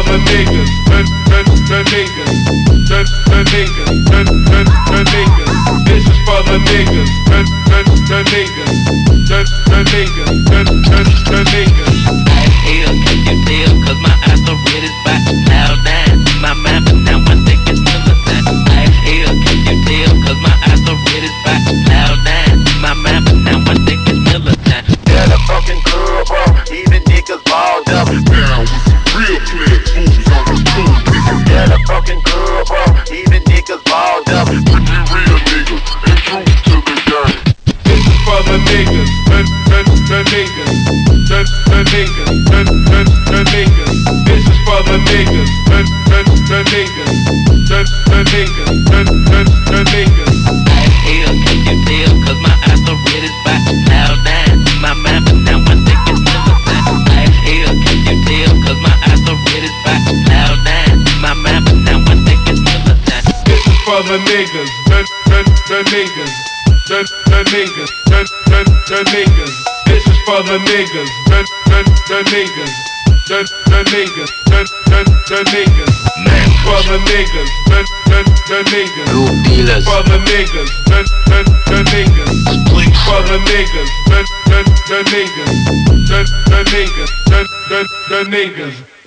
the niggas, the niggas, the niggas, the niggas. This is for the niggas, the niggas, the niggas, the niggas. Hell, can you tell? Cause my eyes so red it's about to slow down. My mind, but now I think it's Miller time. Hell, can you tell? Cause my eyes so red it's about to slow down. My mind, but now I think it's Miller time. Yeah, the fucking club up, even niggas balled up. Down with some real clear fools on the cool niggas. Yeah, the fucking club up, even niggas balled up. Pretty real niggas and true to the game. This is for the niggas, the niggas, the niggas, the niggas. This is for the niggas, the niggas, the niggas, the niggas. Hell, can you tell? Cause my eyes so red it's about to slow down. My mind, but now I think it's Miller time. Hell, can you tell? Cause my eyes so red it's about to slow down. My mind, but now I think it's Miller time. This is for the niggas, the niggas, the niggas, the niggas. This is for the niggas, the niggas, the niggas, the niggas. For the niggas, the niggas. New dealers. For the niggas, the niggas. For the niggas, the niggas, the niggas, the niggas.